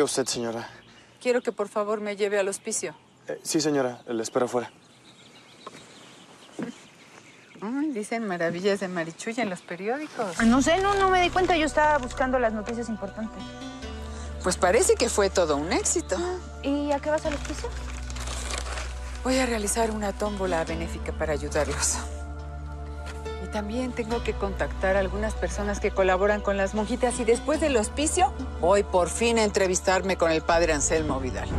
usted, señora? Quiero que por favor me lleve al hospicio. Sí, señora. Le espero afuera. Ay, dicen maravillas de Marichuy en los periódicos. No sé, no me di cuenta. Yo estaba buscando las noticias importantes. Pues parece que fue todo un éxito. ¿Y a qué vas al hospicio? Voy a realizar una tómbola benéfica para ayudarlos. Y también tengo que contactar a algunas personas que colaboran con las monjitas. Y después del hospicio, voy por fin a entrevistarme con el padre Anselmo Vidal.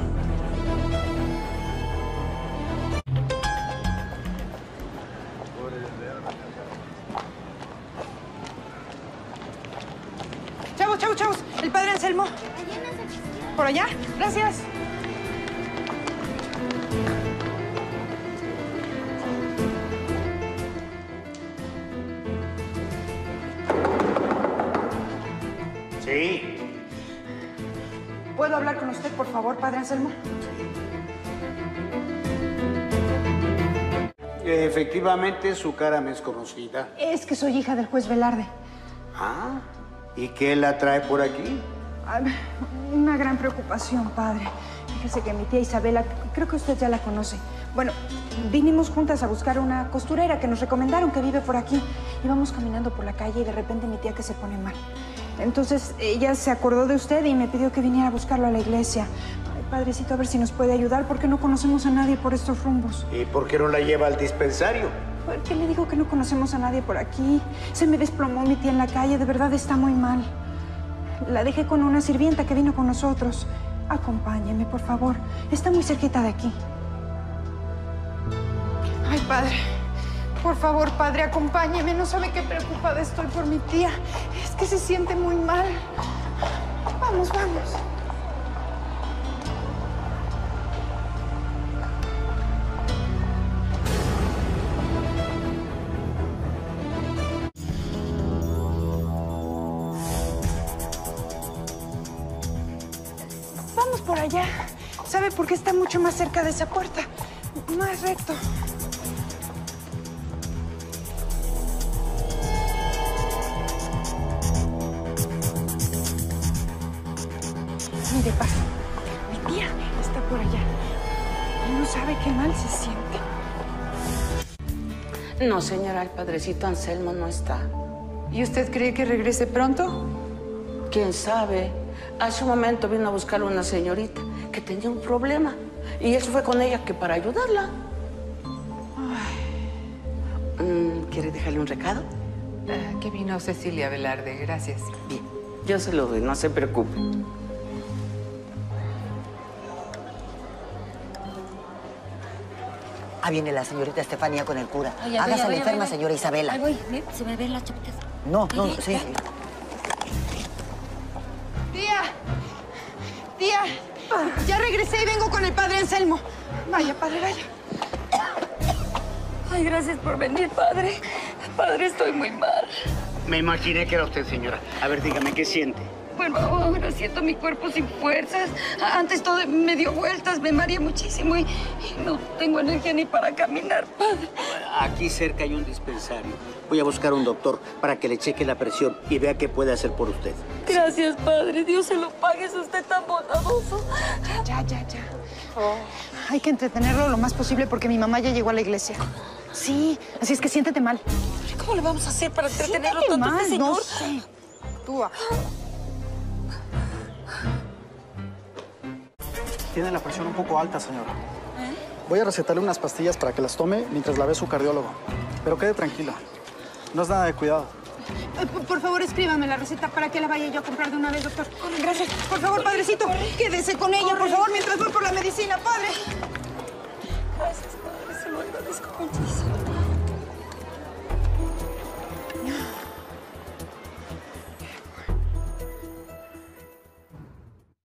Chavos. El padre Anselmo. ¿Por allá? Gracias. Sí. ¿Puedo hablar con usted, por favor, padre Anselmo? Efectivamente, su cara me es conocida. Es que soy hija del juez Velarde. Ah, ¿y qué la trae por aquí? Una gran preocupación, padre. Fíjese que mi tía Isabela, creo que usted ya la conoce. Bueno, vinimos juntas a buscar una costurera que nos recomendaron que vive por aquí. Íbamos caminando por la calle y de repente mi tía que se pone mal. Entonces ella se acordó de usted y me pidió que viniera a buscarlo a la iglesia. Ay, padrecito, a ver si nos puede ayudar porque no conocemos a nadie por estos rumbos. ¿Y por qué no la lleva al dispensario? ¿Por qué le digo que no conocemos a nadie por aquí? Se me desplomó mi tía en la calle, de verdad está muy mal. La dejé con una sirvienta que vino con nosotros. Acompáñeme, por favor. Está muy cerquita de aquí. Ay, padre. Por favor, padre, acompáñeme. No sabe qué preocupada estoy por mi tía. Es que se siente muy mal. Vamos. Vamos por allá. ¿Sabe por qué está mucho más cerca de esa puerta? Más recto. Mire, pasa. Mi tía está por allá. Y no sabe qué mal se siente. No, señora, el padrecito Anselmo no está. ¿Y usted cree que regrese pronto? ¿Quién sabe? Hace un momento vino a buscar una señorita que tenía un problema. Y él se fue con ella que para ayudarla. ¿Quiere dejarle un recado? Que vino Cecilia Velarde, gracias. Bien, yo se lo doy, no se preocupe. Ah, viene la señorita Estefanía con el cura. Hágase a la enferma, señora Isabela. Ahí voy, se me ven las chapitas. No, sí. Tía, ya regresé y vengo con el padre Anselmo. Vaya, padre, vaya. Ay, gracias por venir, padre. Padre, estoy muy mal. Me imaginé que era usted, señora. A ver, dígame, ¿qué siente? Bueno, ahora siento mi cuerpo sin fuerzas. Antes todo me dio vueltas, me mareé muchísimo y no tengo energía ni para caminar, padre. Aquí cerca hay un dispensario. Voy a buscar un doctor para que le cheque la presión y vea qué puede hacer por usted. Gracias, padre. Dios se lo pague, es usted tan bondadoso. Ya. Hay que entretenerlo lo más posible porque mi mamá ya llegó a la iglesia. Sí, así es que siéntete mal. ¿Cómo le vamos a hacer para entretenerlo Siéntete tanto, mal, este señor? no sé. Tú. Tiene la presión un poco alta, señora. Voy a recetarle unas pastillas para que las tome mientras la ve su cardiólogo. Pero quede tranquila. No es nada de cuidado. Por favor, escríbame la receta para que la vaya yo a comprar de una vez, doctor. Gracias. Por favor, padrecito, quédese con ella, por favor, mientras voy por la medicina, padre. Gracias, padre. Se lo agradezco muchísimo.